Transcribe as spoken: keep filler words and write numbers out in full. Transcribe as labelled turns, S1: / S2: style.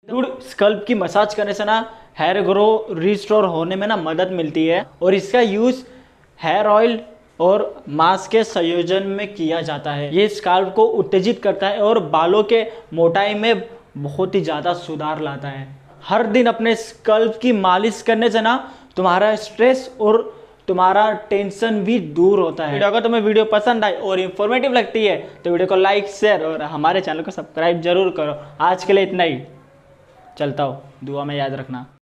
S1: Dude scalp की massage करने से ना हेयर ग्रो रिस्टोर होने में ना मदद मिलती है और इसका यूज़ हेयर ऑयल और मास्क के संयोजन में किया जाता है। ये स्कल्प को उत्तेजित करता है और बालों के मोटाई में बहुत ही ज़्यादा सुधार लाता है। हर दिन अपने स्कल्प की मालिश करने से ना तुम्हारा स्ट्रेस और तुम्हारा टेंशन भी दूर होता है। वीडियो अगर तुम्हें वीडियो पसंद आई और इन्फॉर्मेटिव लगती है तो वीडियो को लाइक शेयर और हमारे चैनल को सब्सक्राइब जरूर करो। आज के लिए इतना ही, चलता हूँ, दुआ में याद रखना।